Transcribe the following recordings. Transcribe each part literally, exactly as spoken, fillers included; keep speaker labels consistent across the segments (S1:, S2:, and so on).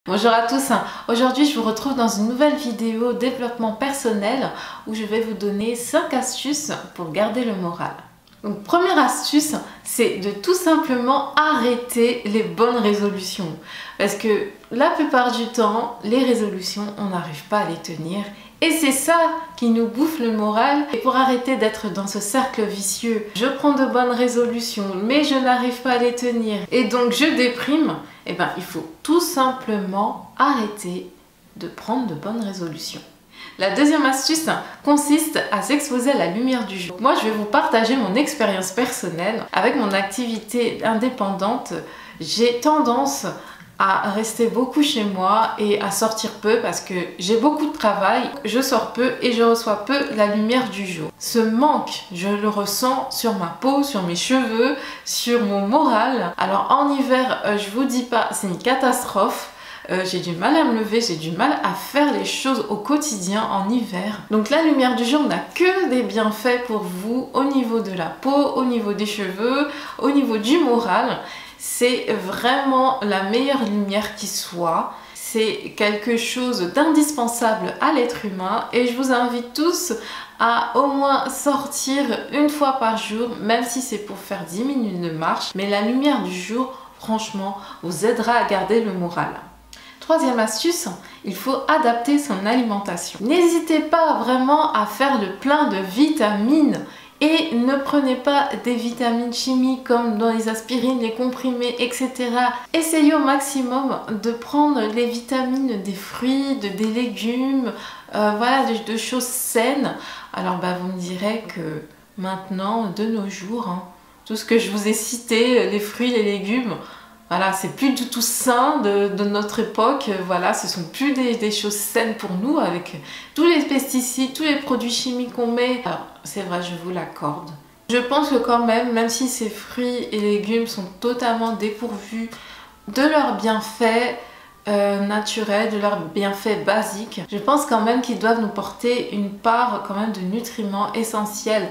S1: Bonjour à tous, aujourd'hui je vous retrouve dans une nouvelle vidéo développement personnel où je vais vous donner cinq astuces pour garder le moral. Donc première astuce, c'est de tout simplement arrêter les bonnes résolutions. Parce que la plupart du temps, les résolutions, on n'arrive pas à les tenir. Et c'est ça qui nous bouffe le moral. Et pour arrêter d'être dans ce cercle vicieux, je prends de bonnes résolutions, mais je n'arrive pas à les tenir. Et donc je déprime. Eh bien, il faut tout simplement arrêter de prendre de bonnes résolutions. La deuxième astuce consiste à s'exposer à la lumière du jour. Moi, je vais vous partager mon expérience personnelle. Avec mon activité indépendante, j'ai tendance à rester beaucoup chez moi et à sortir peu parce que j'ai beaucoup de travail, je sors peu et je reçois peu la lumière du jour. Ce manque, je le ressens sur ma peau, sur mes cheveux, sur mon moral. Alors en hiver, euh, je vous dis pas, c'est une catastrophe. Euh, j'ai du mal à me lever, j'ai du mal à faire les choses au quotidien en hiver. Donc la lumière du jour n'a que des bienfaits pour vous au niveau de la peau, au niveau des cheveux, au niveau du moral. C'est vraiment la meilleure lumière qui soit. C'est quelque chose d'indispensable à l'être humain et je vous invite tous à au moins sortir une fois par jour, même si c'est pour faire dix minutes de marche. Mais la lumière du jour, franchement, vous aidera à garder le moral. Troisième astuce, il faut adapter son alimentation. N'hésitez pas vraiment à faire le plein de vitamines. Et ne prenez pas des vitamines chimiques comme dans les aspirines, les comprimés, et cetera. Essayez au maximum de prendre les vitamines des fruits, de, des légumes, euh, voilà, de, de choses saines. Alors bah, vous me direz que maintenant, de nos jours, hein, tout ce que je vous ai cité, les fruits, les légumes, voilà, c'est plus du tout sain de, de notre époque. Voilà, ce sont plus des, des choses saines pour nous avec tous les pesticides, tous les produits chimiques qu'on met. Alors, c'est vrai, je vous l'accorde. Je pense que quand même, même si ces fruits et légumes sont totalement dépourvus de leurs bienfaits euh, naturels, de leurs bienfaits basiques, je pense quand même qu'ils doivent nous porter une part quand même de nutriments essentiels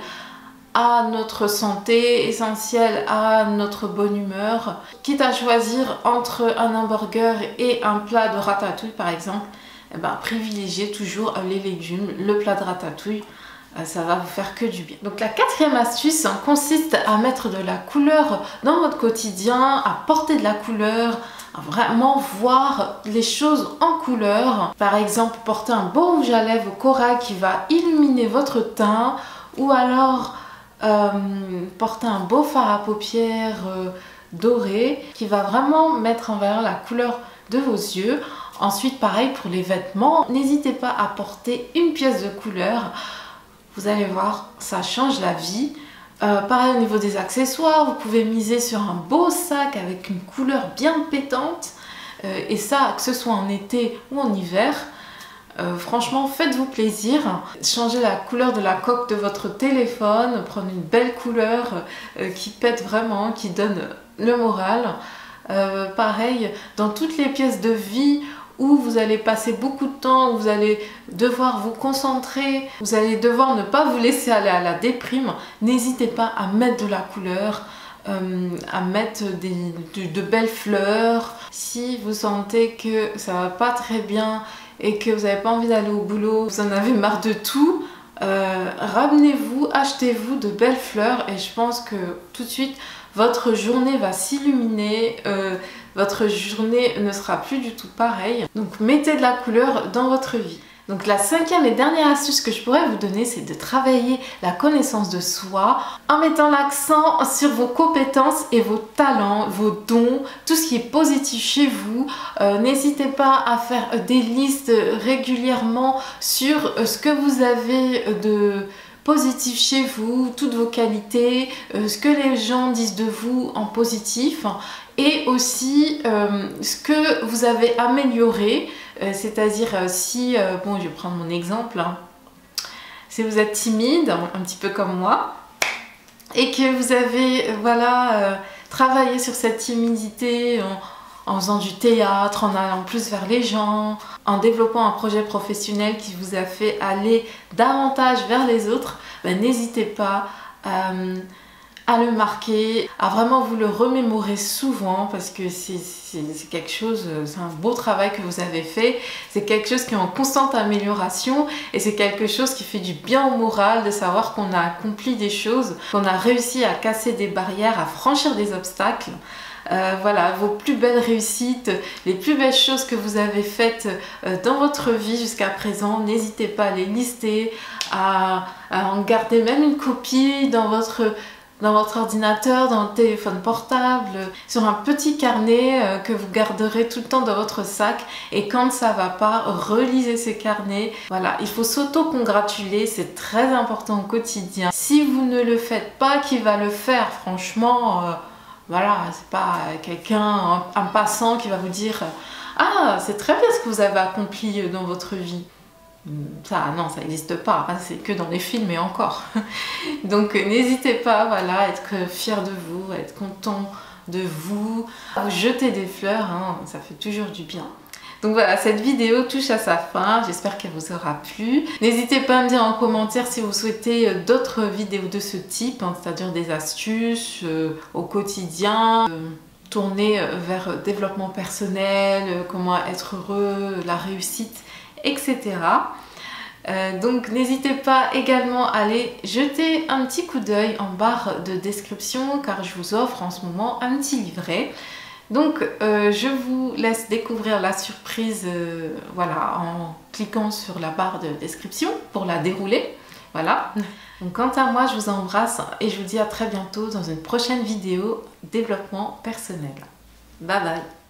S1: à notre santé, essentiel à notre bonne humeur. Quitte à choisir entre un hamburger et un plat de ratatouille par exemple, eh ben, privilégiez toujours les légumes, le plat de ratatouille, ça va vous faire que du bien. Donc la quatrième astuce hein, consiste à mettre de la couleur dans votre quotidien, à porter de la couleur, à vraiment voir les choses en couleur. Par exemple, porter un beau rouge à lèvres au corail qui va illuminer votre teint, ou alors Euh, porter un beau fard à paupières euh, doré qui va vraiment mettre en valeur la couleur de vos yeux. Ensuite, pareil pour les vêtements, n'hésitez pas à porter une pièce de couleur. Vous allez voir, ça change la vie. Euh, pareil au niveau des accessoires, vous pouvez miser sur un beau sac avec une couleur bien pétante. Euh, et ça, que ce soit en été ou en hiver. Euh, franchement, faites-vous plaisir. Changez la couleur de la coque de votre téléphone, prenez une belle couleur euh, qui pète vraiment, qui donne le moral. Euh, pareil, dans toutes les pièces de vie où vous allez passer beaucoup de temps, où vous allez devoir vous concentrer, vous allez devoir ne pas vous laisser aller à la déprime, n'hésitez pas à mettre de la couleur, euh, à mettre des, de, de belles fleurs. Si vous sentez que ça va pas très bien et que vous n'avez pas envie d'aller au boulot, vous en avez marre de tout, euh, ramenez-vous, achetez-vous de belles fleurs et je pense que tout de suite votre journée va s'illuminer, euh, votre journée ne sera plus du tout pareille. Donc mettez de la couleur dans votre vie. Donc la cinquième et dernière astuce que je pourrais vous donner, c'est de travailler la connaissance de soi en mettant l'accent sur vos compétences et vos talents, vos dons, tout ce qui est positif chez vous. Euh, n'hésitez pas à faire des listes régulièrement sur ce que vous avez de positif chez vous, toutes vos qualités, euh, ce que les gens disent de vous en positif et aussi euh, ce que vous avez amélioré, euh, c'est-à-dire euh, si, euh, bon je vais prendre mon exemple, hein. Si vous êtes timide, un petit peu comme moi, et que vous avez euh, voilà, euh, travaillé sur cette timidité en, en faisant du théâtre, en allant plus vers les gens, en développant un projet professionnel qui vous a fait aller davantage vers les autres, ben, n'hésitez pas à, à le marquer, à vraiment vous le remémorer souvent parce que c'est quelque chose, c'est un beau travail que vous avez fait, c'est quelque chose qui est en constante amélioration et c'est quelque chose qui fait du bien au moral de savoir qu'on a accompli des choses, qu'on a réussi à casser des barrières, à franchir des obstacles. Euh, voilà, vos plus belles réussites, les plus belles choses que vous avez faites euh, dans votre vie jusqu'à présent, n'hésitez pas à les lister, à, à en garder même une copie dans votre, dans votre ordinateur, dans le téléphone portable, sur un petit carnet euh, que vous garderez tout le temps dans votre sac. Et quand ça va pas, relisez ces carnets. Voilà, il faut s'auto-congratuler, c'est très important au quotidien. Si vous ne le faites pas, qui va le faire? Franchement, euh, voilà, c'est pas quelqu'un, un passant qui va vous dire « Ah, c'est très bien ce que vous avez accompli dans votre vie ». Ça, non, ça n'existe pas, hein, c'est que dans les films et encore. Donc n'hésitez pas, voilà, à être fier de vous, à être content de vous, à vous jeter des fleurs, hein, ça fait toujours du bien. Donc voilà, cette vidéo touche à sa fin, j'espère qu'elle vous aura plu. N'hésitez pas à me dire en commentaire si vous souhaitez d'autres vidéos de ce type, hein, c'est-à-dire des astuces euh, au quotidien, euh, tournées vers le développement personnel, euh, comment être heureux, la réussite, et cetera. Euh, donc n'hésitez pas également à aller jeter un petit coup d'œil en barre de description car je vous offre en ce moment un petit livret. Donc euh, je vous laisse découvrir la surprise euh, voilà, en cliquant sur la barre de description pour la dérouler. Voilà. Donc quant à moi, je vous embrasse et je vous dis à très bientôt dans une prochaine vidéo développement personnel. Bye bye.